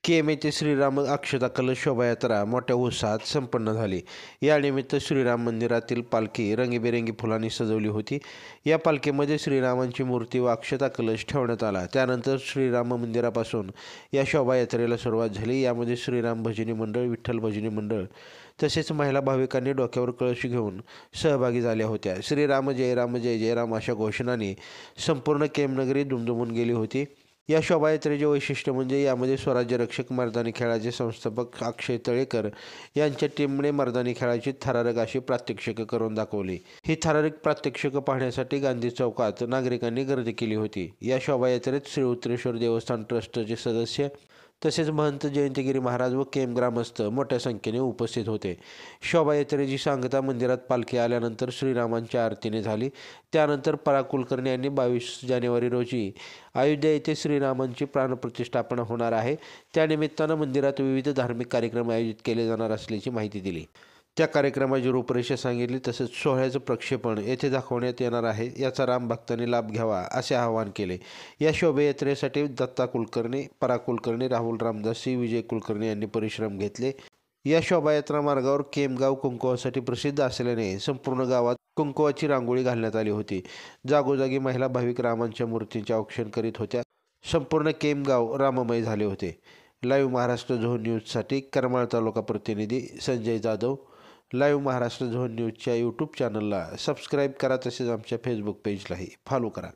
केम येथे श्रीराम अक्षता कलश शोभायात्रा मोठ्या उत्साहात संपन्न झाली। यानिमित्त श्रीराम मंदिरातील पालखी रंगीबेरंगी फुलांनी सजवली होती। या पालखीमध्ये श्रीरामांची मूर्ती व अक्षता कलश ठेवण्यात आला। त्यानंतर श्रीराम मंदिरापासून या शोभायात्रेला सुरुवात झाली। यामध्ये श्रीराम भजनी मंडळ, विठ्ठल भजनी मंडळ तसेच महिला भाविकांनी डोक्यावर कळश घेऊन सहभागी झाल्या होत्या। श्रीराम जय राम जय जय राम अशा घोषणांनी संपूर्ण केमनगरी दुमदुमून गेली होती। या शोभायात्रेचे वैशिष्ट्य म्हणजे यामध्ये स्वराज्य रक्षक मर्दानी खेळाचे संस्थापक अक्षय तळेकर यांच्या टीमने मर्दानी खेळाची थरारक अशी प्रात्यक्षिकं करून दाखवली। ही थरारक प्रात्यक्षिकं पाहण्यासाठी गांधी चौकात नागरिकांनी गर्दी केली होती। या शोभायात्रेत श्री उत्तरेश्वर देवस्थान ट्रस्टचे सदस्य तसेच महंत जयंतगिरी महाराज व केम ग्रामस्थ मोठ्या संख्येने उपस्थित होते। शोभायात्रेची सांगता मंदिरात पालखी आल्यानंतर श्रीरामांच्या आरतीने झाली। त्यानंतर पराग कुलकर्णी यांनी 22 जानेवारी रोजी अयोध्या येथे श्रीरामांची प्राणप्रतिष्ठापना होणार आहे। त्यानिमित्तानं मंदिरात विविध धार्मिक कार्यक्रम आयोजित केले जाणार असल्याची माहिती दिली। त्या कार्यक्रमाची रूपरेषा सांगितली। तसेच सोहळ्याचं प्रक्षेपण येथे दाखवण्यात येणार आहे। याचा राम भक्तांनी लाभ घ्यावा असे आवाहन केले। या शोभायात्रेसाठी दत्ता कुलकर्णी, पराग कुलकर्णी, राहुल रामदासी, विजय कुलकर्णी यांनी परिश्रम घेतले। या शोभायात्रा मार्गावर केमगाव कुंकवासाठी प्रसिद्ध असल्याने संपूर्ण गावात कुंकवाची रांगोळी घालण्यात आली होती। जागोजागी महिला भाविक रामांच्या मूर्तींचे औक्षण करीत होत्या। संपूर्ण केमगाव राममय झाले होते। लाईव्ह महाराष्ट्र झोन न्यूजसाठी करमाळ तालुका प्रतिनिधी संजय जाधव। लाईव्ह महाराष्ट्र झोन न्यूजच्या यूट्यूब चॅनलला सबस्क्राईब करा, तसेच आमच्या फेसबुक पेजलाही फॉलो करा।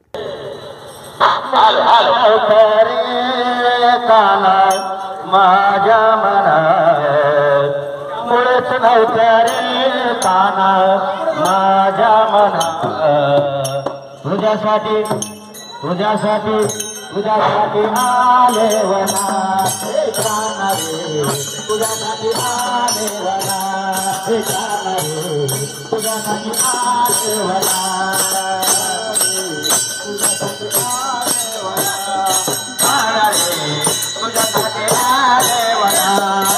माझ्या मनात मुळच नव्हत्या रे काना, माझ्या मनात तुझ्यासाठी तुझ्यासाठी तुझ्यासाठी आले वना काना रे, तुझ्यासाठी आले वना काना रे, तुझ्यासाठी आले वना, तुझ्यासाठी आले वना काना रे, तुझ्यासाठी आले वना,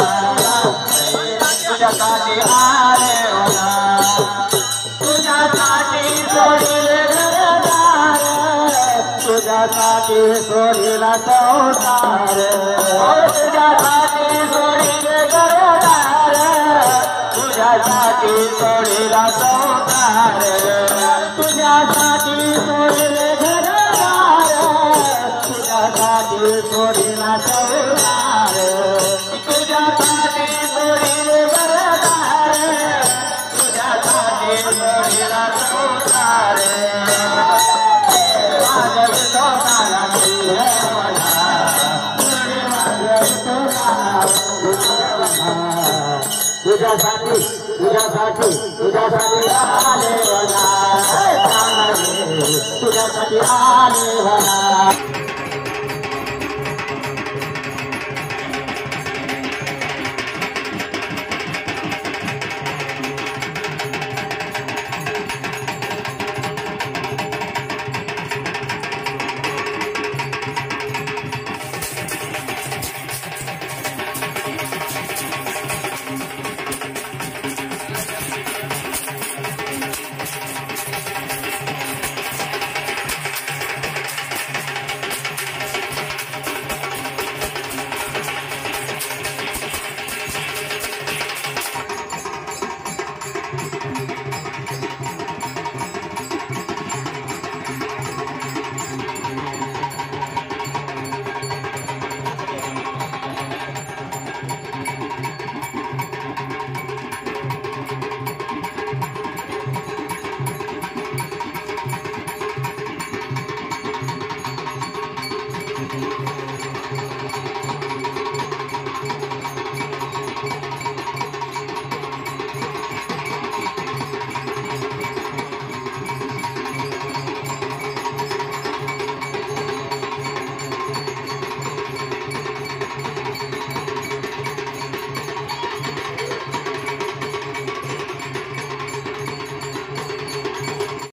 तुझ्यासाठी आले वना, तुझ्यासाठी सोडिले घरदार, तुझ्यासाठी सोडिला संसार, तुझ्यासाठी सोडिले घरदार, तुझ्यासाठी सोडिला संसार, तुझ्यासाठी सोडिले घरदार, तुझ्यासाठी सोडिला संसार, तुझ्यासाठी सोडिले घरदार, तुझ्यासाठी सोडिला संसार, माझ्या विठोबाला देवना, माझ्या विठोबाला देवना, तुझ्यासाठी तुझ्यासाठी तुझ्यासाठी आले वना, तुझ्यासाठी आले वना।